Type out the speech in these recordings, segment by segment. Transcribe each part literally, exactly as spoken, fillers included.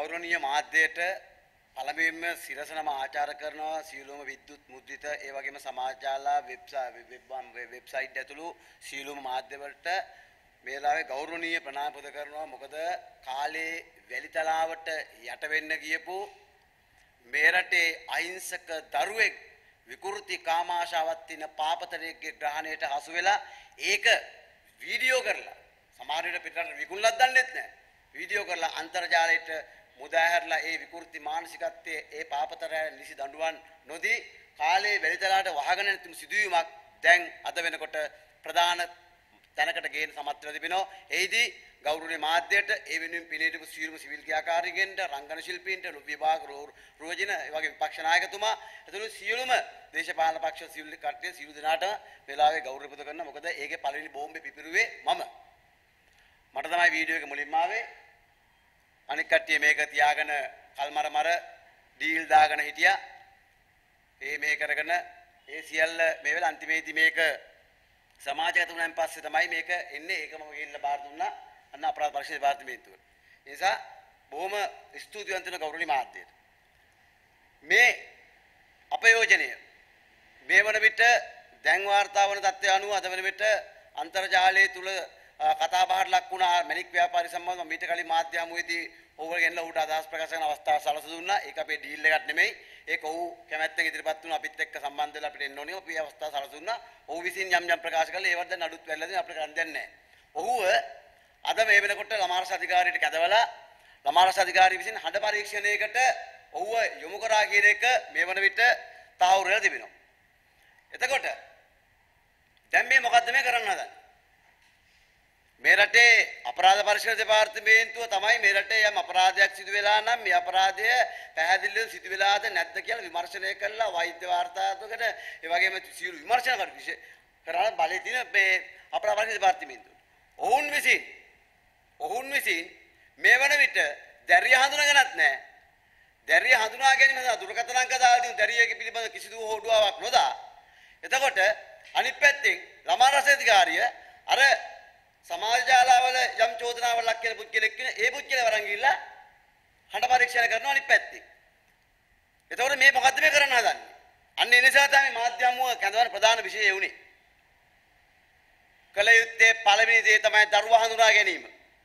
ගෞරවනීය මාධ්‍යයට පළමුවෙන්ම සිරසනම ආචාර කරනවා සියලුම විද්‍යුත් මුද්‍රිත ඒ වගේම සමාජ ජාලා වෙබ්සයිට් ඇතුළු සියලුම මාධ්‍ය වලට මේ වෙලාවේ ගෞරවනීය ප්‍රණාම පුද කරනවා. මොකද කාලේ වැලිතලාවට යට වෙන්න ගියපු මේ රටේ අහිංසක දරුවෙක් විකෘති කාමාශාවක් තියෙන පාපතරයෙක්ගේ ග්‍රහණයට හසු වෙලා ඒක වීඩියෝ කරලා සමහර විට පිටරට විකුණලක් දන්නෙත් නැහැ. වීඩියෝ කරලා අන්තර්ජාලයට මුදාහැරලා ඒ විකෘති මානසිකත්වයේ ඒ පාපතරය නිසි දඬුවම් නොදී කාලේ වැලිතලාට වහගෙන තිබු සිදුවීමක් දැන් අද වෙනකොට ප්‍රධාන තැනකට ගේන සමත් වෙලා තිබෙනවා. එහිදී ගෞරවනීය මාධ්‍යයට ඒ වෙනුවෙන් පිළිහිටපු සියලුම සිවිල් ක්‍රියාකාරීන්ට රංගන ශිල්පීන්ට විභාග රෝජන ඒ වගේ විපක්ෂ නායකතුමා එතන සියලුම දේශපාලන පක්ෂ සිවිල් කට්ටිය සියලු දෙනාට වෙලාවේ ගෞරව පුද කරනවා. මොකද ඒකේ පළවෙනි බෝම්බේ පිපිරුවේ මම. මට තමයි වීඩියෝ එක මුලින්ම ආවේ. අනික කට්ටිය මේක තියාගෙන කල්මර මර ඩීල් දාගෙන හිටියා. ඒ මේ කරගෙන ඒ සියල්ල මේ වෙලාව අන්තිමේදී මේක සමාජගත වුණාන් පස්සේ තමයි මේක එන්නේ. ඒක මම ගිහිල්ලා බාර දුන්නා අන්න අපරාධ පරීක්ෂණ දෙපාර්තමේන්තුවට. ඒ නිසා බොහොම ස්තුතිවන්ත වෙන ගෞරවනීය මාධ්‍යයට. මේ අපයෝජනය මේ වන විට දැන් වාර්තා වන තත්ත්වය අනුව අද වන විට අන්තර්ජාලය තුල කතා බහට ලක් වුණා මැණික් ව්‍යාපාරි සම්බන්ධව මීට කලින් මාධ්‍ය හමුවේදී ඔවුන් ගෙනලා ඌට අදහස් ප්‍රකාශ කරන අවස්ථාව සලස දුන්නා. ඒක අපේ ඩීල් එකක් නෙමෙයි. ඒක ඔව් කැමැත්තෙන් ඉදිරිපත් වුණා අපිත් එක්ක සම්බන්ධ වෙලා අපිට එන්න ඕනේ. අපි මේ අවස්ථාව සලස දුන්නා. ඔව් විසින් යම් යම් ප්‍රකාශ කළා. ඒවත් දැන් අඩුත් වෙලා දෙන අපිට කරන්න දෙන්නේ නැහැ. ඔහුව අද මේ වෙනකොට ළමාරස අධිකාරියට කැදවලා ළමාරස අධිකාරිය විසින් හඬ පරීක්ෂණයකට ඔහුව යොමු කරා කියන එක මේ වන විට තහවුරු වෙලා තිබෙනවා. එතකොට දැන් මේ මොකද්ද මේ කරන්න හදන්නේ? මේ රටේ අපරාධ පරීක්ෂණ දෙපාර්තමේන්තුව තමයි මේ රටේ යම් අපරාධයක් සිදු වෙලා නම් මේ අපරාධය පැහැදිලිව සිදු වෙලාද නැද්ද කියලා විමර්ශනය කළා වෛද්‍ය වාර්තාවකට ඒ වගේම සියලු විමර්ශන කරලා බලේ තියෙන මේ අපරාධ පරීක්ෂණ දෙපාර්තමේන්තුව. ඔවුන් විසින් ඔවුන් විසින් මේ වන විට දැරිය හඳුනාගන්නත් නැහැ. දැරිය හඳුනා ගැනීම සඳහා දුරකථන අංක දාලා තියෙන දැරියක පිළිබඳ කිසිදු හොඩුවාවක් නොදා. එතකොට අනිත් පැත්තෙන් ළමා රස අධිකාරිය අර සමාජ ජාලාවල යම් චෝදනාවක් ලක් කියලා පුද්ගලෙක් කියන ඒ පුද්ගලයා වරන් ගිහිල්ලා හඬ පරීක්ෂණ කරනවා අනිත් පැත්තේ. එතකොට මේ මොකද්ද මේ කරන්න හදන්නේ? අන්න ඒ නිසා තමයි මාධ්‍ය හමුව කැඳවන ප්‍රධාන විෂය වුණේ. කල යුත්තේ පළවෙනි දේ තමයි දරුවා හඳුනා ගැනීම.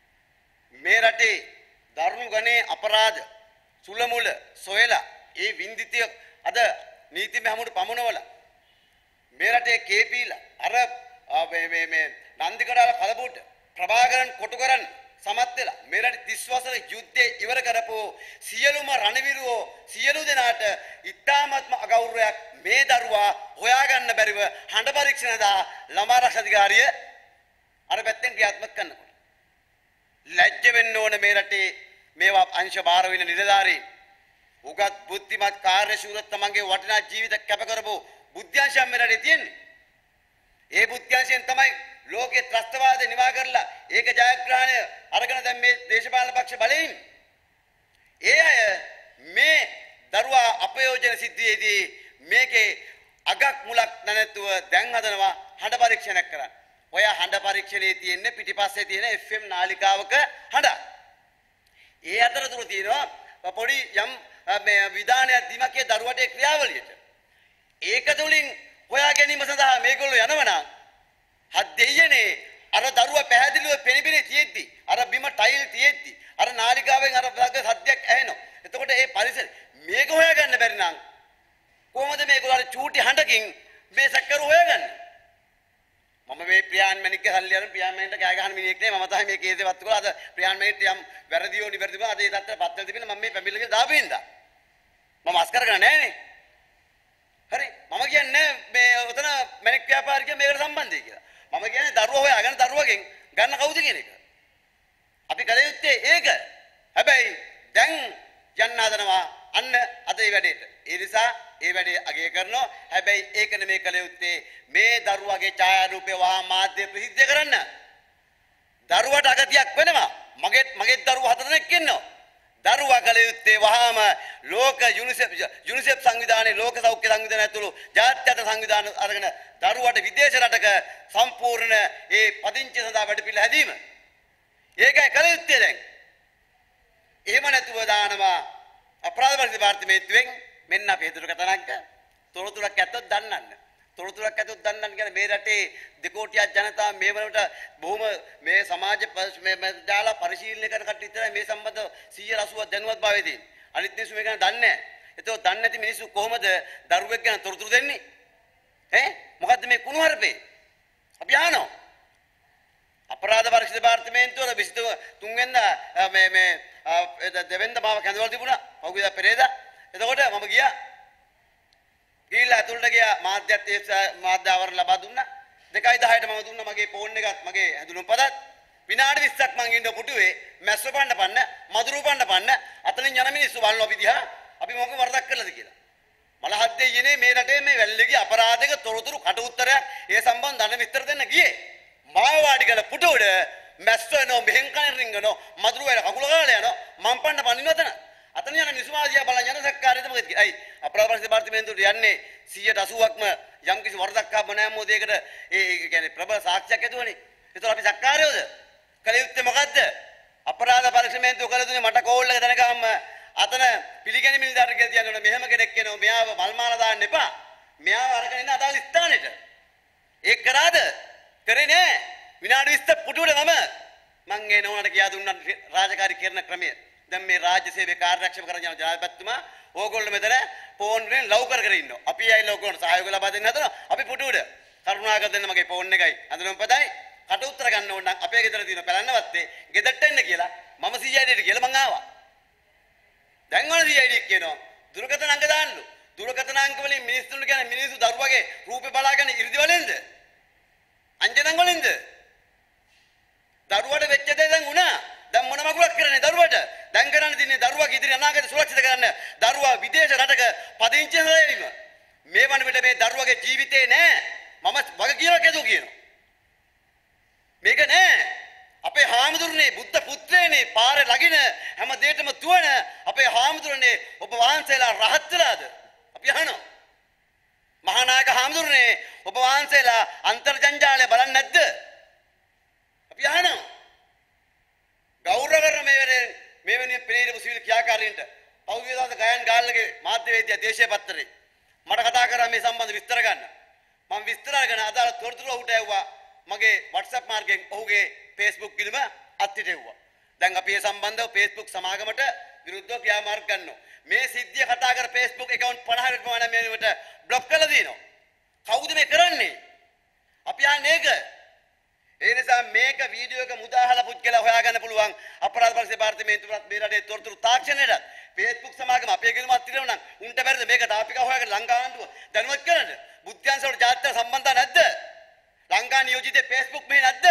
මේ රටේ දරුණු ගණේ අපරාධ සුල මුල සොයලා ඒ වින්දිතිය අද නීතිමය හමුවට පමුණවලා මේ රටේ කේපීලා අර මේ මේ මේ නන්දිකඩාල කලබුට ප්‍රභාකරන් කොටු කරන් සමත් වෙලා මේ රටේ තිස් වසර යුද්ධය ඉවර කරපෝ සියලුම රණවිරුවෝ සියලු දෙනාට ඉතාමත්ම අගෞරවයක් මේ දරුවා හොයාගන්න බැරිව හඬ පරීක්ෂණ දා ළමා රක්ෂා අධිකාරිය අර පැත්තෙන් ක්‍රියාත්මක කරනකොට ලැජ්ජ වෙන්න ඕන මේ රටේ මේවා අංශ බාර වෙන නිලධාරීන් උගත් බුද්ධිමත් කාර්යශූර තමන්ගේ වටිනා ජීවිත කැප කරපෝ බුද්ධ්‍යංශයන් මේ රටේ තියෙන්නේ. ඒ බුද්ධ්‍යංශයෙන් තමයි ලෝකේ ත්‍රස්තවාදය නිවා කරලා ඒක ජයග්‍රහණය අරගෙන දැන් මේ දේශපාලන පක්ෂ බලයෙන් ඒ අය මේ දරුවා අපයෝජන සිද්ධියේදී මේකේ අගක් මුලක් නැතුව දැන් හදනවා හඬ පරීක්ෂණයක් කරන්න. ඔය හඬ පරීක්ෂණයේ තියෙන්නේ පිටිපස්සේ තියෙන එෆ් එම් නාලිකාවක හඬ. ඒ අතරතුර තියෙනවා පොඩි යම් මේ විධානයක් දීමකේ දරුවට ක්‍රියාවලියට. ඒක තුලින් හොයා ගැනීම සඳහා මේගොල්ලෝ යනවනම් හත් දෙයනේ අර දරුවා පැහැදිලිව පෙනිපෙනී තියෙද්දි අර බිම ටයිල් තියෙද්දි අර නාලිකාවෙන් අර බ්ලග් සද්දයක් ඇහෙනවා. එතකොට ඒ පරිසර මේක හොයාගන්න බැරි නම් කොහොමද මේගොල්ලෝ අර චූටි හඬකින් මේ සැකකරු හොයාගන්නේ? මම මේ ප්‍රියාන් මැණික්ගේ සල්ලි අරන් ප්‍රියාන් මැණික්ට කෑ ගහන මිනිහෙක් නේ. මම තමයි මේ කේසෙ වත්තු කරලා අද ප්‍රියාන් මැණික්ට යම් වැරදියෝ නිවැරදිව අද ඒ දත්තර පත්වල තිබෙන මම මේ පැමිණිල්ලක දාපින්දා. මම අස් කරගෙන නැහැ නේ. හරි මම කියන්නේ මේ උතන මැණික් ව්‍යාපාරිකය මේකට සම්බන්ධයි කියලා. මම කියන්නේ දරුවා හොයාගෙන දරුවගෙන් ගන්න කවුද කියන එක. අපි කල යුත්තේ ඒක. හැබැයි දැන් යන්න හදනවා අන්න අද මේ වැඩේට. ඒ නිසා ඒ වැඩේ අගය කරනවා. හැබැයි ඒක නෙමෙයි කල යුත්තේ මේ දරුවගේ ඡායාරූපේ වහා මාධ්‍ය ප්‍රසිද්ධ කරන්න. දරුවට අගතියක් වෙනවා. මගේ මගේ දරුවා හතර දෙනෙක් ඉන්නවා. දරුවා කල යුත්තේ වහාම ලෝක යුනිසෙෆ් යුනිසෙෆ් සංවිධානයේ ලෝක සෞඛ්‍ය සංවිධානය ඇතුළු ජාත්‍යන්තර සංවිධාන අරගෙන දරුවට විදේශ රටක සම්පූර්ණ ඒ පදිංචි සඳහා වැඩ පිළිවෙල හැදීම. ඒකයි කල යුත්තේ දැන්. එහෙම නැතුව දානවා අපරාධ පරීක්ෂණ දෙපාර්තමේන්තුවෙන් මෙන්න අපේ දුරකථන අංක තොරතුරක් ඇත්තොත් දන්නන්න. තොරතුරක් ඇත්තොත් දන්නන්න කියන්නේ මේ රටේ දෙකෝටියක් ජනතාව මේ වලට බොහොම මේ සමාජ මේ දාලා පරිශීලනය කරන කට විතරයි මේ සම්බන්ධ සියයට අසූවක් දැනුවත් භාවයේ තියෙන්නේ. අනිත් මිනිස්සු මේක ගැන දන්නේ නැහැ. ඒතකොට දන්නේ නැති මිනිස්සු කොහොමද දරුවෙක් ගැන තොරතුරු දෙන්නේ? ඈ මොකද්ද මේ කුණුහරුපේ? අපි අහනවා. අපරාධ පරීක්ෂණ දෙපාර්තමේන්තුව විසිතුව තුන් වෙනිදා මේ මේ දෙවෙනිදා මාව කැඳවලා තිබුණා. පහුගියදා පෙරේදා. එතකොට මම ගියා. ගිහිල්ලා ඇතුළට ගියා මාධ්‍යත් ඒ මාධ්‍ය ආවරණ ලබා දුන්නා. දෙකයි දහයට මම දුන්නා මගේ ෆෝන් එකත් මගේ හැඳුනුම්පතත්. විනාඩි විස්සක් මං ඉන්න පුටුවේ මැස්ස පන්න පන්න මදුරු පන්න පන්න අතනින් යන මිනිස්සු බලනවා අපි දිහා අපි මොකක් වරදක් කළාද කියලා. මලහත් දෙයියනේ මේ රටේ මේ වැල්ලේගේ අපරාධයක තොරතුරු කට උත්තරයක් ඒ සම්බන්ධ ධන විස්තර දෙන්න ගියේ. මාවාඩි කළ පුටුවල මැස්ස එනවා මෙහෙන් කන රින්ගනවා මදුරු වල කකුල ගාලා යනවා මං පන්න පන්නිනවා එතන. අතන යන මිනිස්සු මාදියා බලන් යන සක්කාරයද මොකද කියන්නේ? අයි අපරාධ පරීක්ෂණ දෙපාර්තමේන්තුවට යන්නේ සියයට අසූවක්ම යම්කිසි වරදක් ආව මොනෑම මොදයකට ඒ කියන්නේ ප්‍රබල සාක්ෂියක් ඇතුවනේ. ඒතකොට අපි සක්කාරයෝද? කලියුත්තේ මොකද්ද? අපරාධ පරීක්ෂණමේන්තුව කළ දුන්නේ මට කෝල් එක දැනගම අතන පිළිගැනීම නිලධාරියෙක් කියලා කියනවා මෙහෙම කෙනෙක් එනවා මෙයාව මල්මාලා දාන්න එපා. මෙයාව අරගෙන ඉන්න අදාළ ස්ථානෙට. ඒක කරාද? කරේ නෑ. විනාඩි විස්ස පුටුවට මම මං ඒ නෝනට කියා දුන්නා රාජකාරී කරන ක්‍රමය. දැන් මේ රාජ්‍ය සේවයේ කාර්යක්ෂම කරන ජනාධිපතිතුමා ඕගොල්ලෝ මෙතන ෆෝන් වලින් ලව් කර කර ඉන්නවා. අපි ඇවිල්ලා ඕගොල්ලන්ට සහයෝගය ලබා දෙන්න හදනවා. අපි පුටුවට කරුණාකර දෙන්න මගේ ෆෝන් එකයි අඳුරම්පතයි කට උත්තර ගන්න ඕන නම් අපේ ගෙදර තියෙන පැලන්නවත්තේ ගෙදරට එන්න කියලා මම සී ආයි ඩිට කියලා මං ආවා. දැන් වල සී ආයි ඩි කියනවා දුරකථන අංක දාන්නලු. දුරකථන අංක වලින් මිනිස්සුන්ට කියන්නේ මිනිස්සු දරුවගේ රූපේ බලාගෙන ඉරිදි වලින්ද? අංජනන් වලින්ද? දරුවට වෙච්ච දේ දැන් වුණා. දැන් මොන මගුලක් කරන්නේ දරුවට? දැන් කරන්න තියන්නේ දරුවාගේ ඉදිරි අනාගතය සුරක්ෂිත කරන්න. දරුවා විදේශ රටක පදිංචි වෙවීම. මේ වන විට මේ දරුවාගේ ජීවිතේ නෑ. මම වග කියලා කැදෝ කියනවා. මේක නෑ. අපේ හාමුදුරනේ බුද්ධ පුත්‍රයනේ පාරේ ලගින හැම දෙයකම දුවන අපේ හාමුදුරනේ ඔබ වහන්සේලා රහත් වෙලාද? අපි අහනවා. මහානායක හාමුදුරනේ ඔබ වහන්සේලා අන්තර්ජාලය බලන්නේ නැද්ද? අපි අහනවා. ගෞරව කරන මේ වෙලේ මේ වෙනින් පෙනීරපු සිවිල් ක්‍රියාකාරීන්ට පෞද්ගලික දාස ගයන් ගාල්ලගේ මාධ්‍යවේදියා දේශීය පත්තරේ මට කතා කරා මේ සම්බන්ධ විස්තර ගන්න. මම විස්තර අරගෙන අදාළ තොරතුරු ඔහුට ඇව්වා. මගේ WhatsApp මාර්ගයෙන් ඔහුගේ Facebook ගිණුම අත්හිටෙව්වා. දැන් අපි මේ සම්බන්ධව Facebook සමාගමට විරුද්ධව ක්‍රියාමාර්ග ගන්නවා. මේ සිද්ධිය කතා කර Facebook account පනහකට පමණ මේකට බ්ලොක් කරලා දිනවා. කවුද මේ කරන්නේ? අපි අහන්නේ ඒක. ඒ නිසා මේක වීඩියෝ එක මුදාහලා පුච්චලා හොයාගන්න පුළුවන් අපරාධ පරීක්ෂණ දෙපාර්තමේන්තුවත් මේ රටේ තොරතුරු තාක්ෂණයට Facebook සමාගම අපේ ගිණුමක් තිරෙනවා නම් උන්ට බැරිද මේක ටාපික හොයාගෙන ලංකා ආණ්ඩුව දැනුවත් කරන්න? බුද්ධාංශවලට ජාත්‍යන්තර සම්බන්ධතා නැද්ද? ලංකා නියෝජිත Facebook මේ නැද්ද?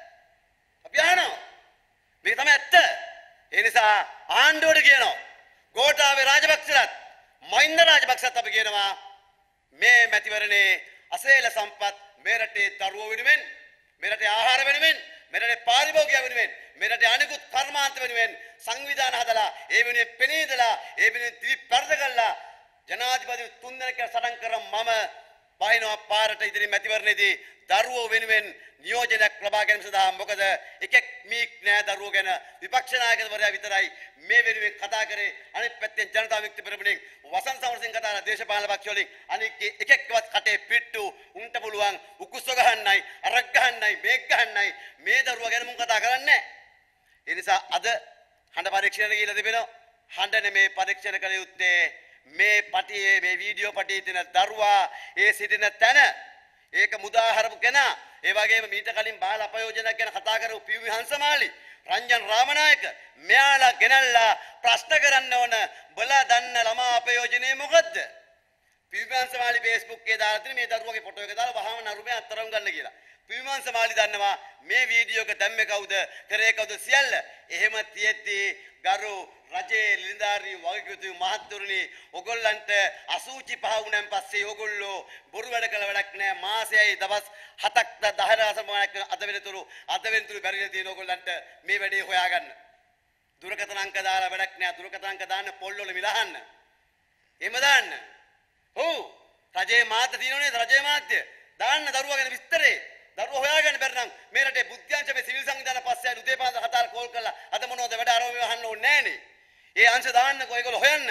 අපි අහනවා. මේක තමයි ඇත්ත. ඒ නිසා ආණ්ඩුවට කියනවා ගෝඨාභය රාජපක්ෂලත් මහින්ද රාජපක්ෂත් අපි කියනවා මේ මැතිවරණේ අසේල සම්පත් මේ රටේ දරුවෝ වෙනුවෙන් මේ රටේ ආහාර වෙනුවෙන් මේ රටේ පාරිභෝගිකය වෙනුවෙන් මේ රටේ අනිකුත් කර්මාන්ත වෙනුවෙන් සංවිධාන හදලා ඒ වෙනුවෙන් පෙනීදලා ඒ වෙනුවෙන් දිවි පරද කළා ජනාධිපති තුන් දෙනෙක් සටන් කරන් මම වහිනවා පාරට ඉදිරි මැතිවරණයේදී දරුවෝ වෙනුවෙන් නියෝජනයක් ලබා ගැනීම සඳහා මොකද එකෙක් මීක් නෑ දරුවෝ ගැන විපක්ෂ නායකවරයා විතරයි මේ වෙනුවෙන් කතා කරේ අනිත් පැත්තෙන් ජනතා විමුක්ති පෙරමුණෙන් වසන්ත සමරසිංහ කතා කරන දේශපාලන පක්ෂ වලින් අනිත් එකෙක්වත් කටේ පිට්ටු උන්ට පුළුවන් උකුස්ස ගහන්නයි අරක් ගහන්නයි මේක ගහන්නයි මේ දරුවා ගැන මුන් කතා කරන්නේ ඒ නිසා අද හඬ පරීක්ෂණයට ගිහිල්ලා තිබෙනවා හඬ නෙමේ පරීක්ෂණ කළ යුත්තේ මේ පටියේ මේ වීඩියෝ පටියේ තියෙන දරුවා ඒ සිටින තැන ඒක මුදාහරපු කෙනා ඒ වගේම මීට කලින් බාල අපයෝජනයක් ගැන කතා කරපු පී.වී. හංසමාලි රංජන් රාමනායක මෙයාලා ගෙනල්ලා ප්‍රශ්න කරන්න ඕන බලා දන්න ළමා අපයෝජනේ මොකද්ද පී.වී. හංසමාලි Facebook එකේ දාලා තියෙන මේ දරුවගේ ෆොටෝ එක දාලා වහම නරුමේ අත්තරම් ගන්න කියලා පී.වී. හංසමාලි දන්නවා මේ වීඩියෝ එක දැම්මේ කවුද කරේ කවුද සියල්ල එහෙම තියෙද්දී ගරු රජේ ලින්දාරි වගකීතු මහත්තුරුනි ඔගොල්ලන්ට අසූචි පහ වුණාන් පස්සේ ඔගොල්ලෝ බොරු වැඩ කළ වැඩක් නෑ මාසෙයි දවස් හතක් දහ දහසක් අද වෙනතුරු අද වෙනතුරු බැරිලා තියෙන ඔගොල්ලන්ට මේ වැඩේ හොයාගන්න දුරකථන අංක දාලා වැඩක් නෑ දුරකථන අංක දාන්න පොල්වල මිලහන්න එහෙම දාන්න ඔව් රජේ මාධ්‍ය තියෙනවනේ රජේ මාධ්‍ය දාන්න දරුවා ගැන විස්තරේ දරුවා හොයාගන්න බැරි නම් මේ රටේ බුද්ධාංශ මේ සිවිල් සංවිධාන පස්සේ උදේ පාන්දර හතර කෝල් කරලා අද මොනවද වැඩ අරව අහන්න ඕනේ නෑනේ ඒ අංශ දාන්නකෝ ඒගොල්ලෝ හොයන්න.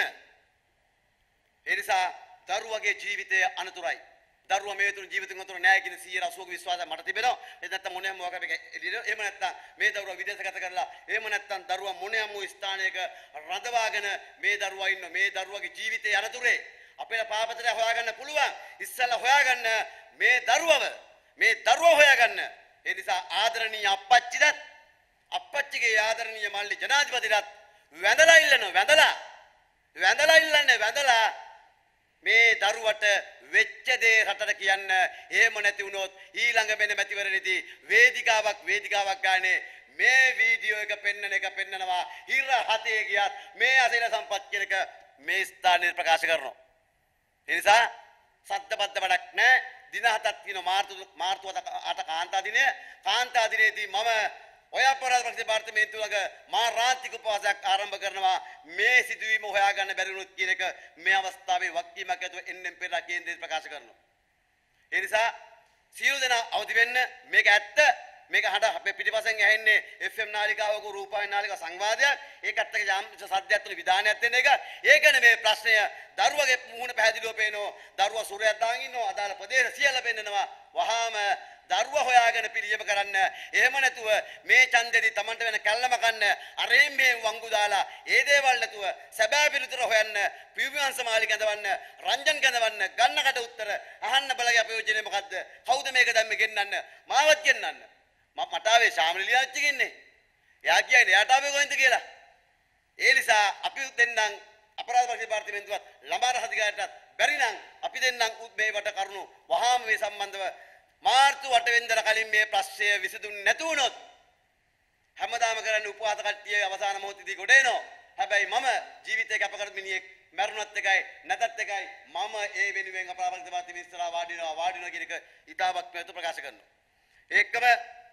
ඒ නිසා දරුවගේ ජීවිතය අනතුරයි. දරුවා මේ තුරු ජීවිතෙන් අතුරු නැහැ කියන සීය අසූක විශ්වාසය මට තිබෙනවා. ඒ නැත්තම් මොනියම් මොකක් අපි එළියට එහෙම නැත්තම් මේ දරුවා විදේශගත කරලා එහෙම නැත්තම් දරුවා මොනියම් වූ ස්ථානයක රඳවාගෙන මේ දරුවා ඉන්න මේ දරුවාගේ ජීවිතයේ අනතුරේ අපේ පාපතට හොයාගන්න පුළුවන්. ඉස්සල්ලා හොයාගන්න මේ දරුවව මේ දරුවා හොයාගන්න. ඒ නිසා ආදරණීය අප්පච්චිටත් අප්පච්චිගේ ආදරණීය මල්ලි ජනාධිපතිටත් වැඳලා ඉල්ලන වැඳලා වැඳලා ඉල්ලන්නේ වැඳලා මේ දරුවට වෙච්ච දේ රටට කියන්න. එහෙම නැති වුණොත් ඊළඟ වෙන මැතිවරණයේදී වේදිකාවක් වේදිකාවක් ගානේ මේ වීඩියෝ එක පෙන්නන එක පෙන්නනවා. හිර හතේ ගියත් මේ අසේන සම්පත් කියන එක මේ ස්ථානයේ ප්‍රකාශ කරනවා. ඒ නිසා සද්ද බද්ද වැඩක් නැහැ. දින හතක් තියෙන මාර්තු මාර්තු අට කාන්තා දිනය. කාන්තා දිනේදී මම ඔය අපරාධ ප්‍රතික්ෂේප දෙපාර්තමේන්තුවක මා රාත්‍රික උපවාසයක් ආරම්භ කරනවා මේ සිදුවීම හොයාගන්න බැරි වුණොත් කියන එක මේ අවස්ථාවේ වක්කීමක් ඇතුව එන්එම් පෙරලා කේන්ද්‍රය ප්‍රකාශ කරනවා. ඒ නිසා සියලු දෙනා අවදි වෙන්න. මේක ඇත්ත. මේක හඬ අපේ පිටිපස්සෙන් ඇහෙන්නේ එෆ් එම් නාලිකාවක රූපවාහිනී නාලිකාව සංවාදයක්. ඒකත් එක්ක යම් සද්දයක් තුන විධානයක් දෙන එක. ඒක නෙමේ ප්‍රශ්නය. දරුවගේ මුහුණ පැහැදිලිව පේනවා. දරුවා සුරයක් දාගෙන ඉන්නවා. අදාළ ප්‍රදේශ සියල්ල පෙන්නනවා. වහාම දරුවා හොයාගෙන පිළියම කරන්න. එහෙම නැතුව මේ ඡන්දෙදි Tamanට වෙන කැල්ලම කන්න අරෙන් මේ වංගු දාලා ඒ දේවල් නැතුව සැබෑ පිළිතුර හොයන්න පිවිවංශ මාලි ගඳවන්න රංජන් ගඳවන්න ගන්නකට උත්තර අහන්න බලගේ අපයෝජනේ මොකද්ද? කවුද මේක දැම්මේ ගෙන්නන්න? මාවත් ගෙන්නන්න. මම මට ආවේ ශාමලි ලියාච්චි ඉන්නේ. එයා කියන්නේ එයාට ආවේ කොහෙන්ද කියලා. ඒ නිසා අපි දෙන්නම් අපරාධ පරීක්ෂා දෙපාර්තමේන්තුවත් ළමා රහ අධිකාරියටත් බැරි නම් අපි දෙන්නම් මේ වට කරුණු වහාම මේ සම්බන්ධව මාර්තු අට වෙනිදා කලින් මේ ප්‍රශ්නය විසඳුන්නේ නැතු වුණොත් හැමදාම කරන්නේ උපවාස කට්ටිය අවසාන මොහොතේදී ගොඩ එනවා. හැබැයි මම ජීවිතේ කැප කරපු මිනිහෙක් මරුණත් එකයි නැතත් එකයි මම ඒ වෙනුවෙන් අපරාධ පරීක්ෂා දෙපාර්තමේන්තුවේ ඉස්සරහා වාඩි වෙනවා වාඩි වෙනවා කියන එක ඉතාමත් මෙහෙත ප්‍රකාශ කරනවා. ඒකම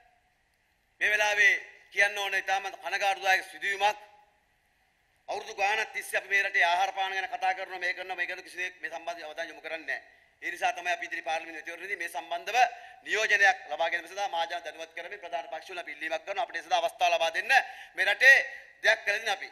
මේ වෙලාවේ කියන්න ඕනේ ඉතාම කනගාටුදායක සිදුවීමක්. අවුරුදු ගානක් තිස්සේ අපි මේ රටේ ආහාර පාන ගැන කතා කරනවා මේ කරනවා මේ කරන කිසිදෙයක් මේ සම්බන්ධව අවධානය යොමු කරන්නේ නැහැ. ඒ නිසා තමයි අපි ඉදිරි පාර්ලිමේන්තු මැතිවරණයේදී මේ සම්බන්ධව නියෝජනයක් ලබා ගැනීම සඳහා මහජන දැනුවත් කරමින් ප්‍රධාන පක්ෂවල පිළිලීමක් කරනවා. අපිට ඒ සඳහා අවස්ථාව ලබා දෙන්න මේ රටේ දෙයක් කළ දෙන්න අපි.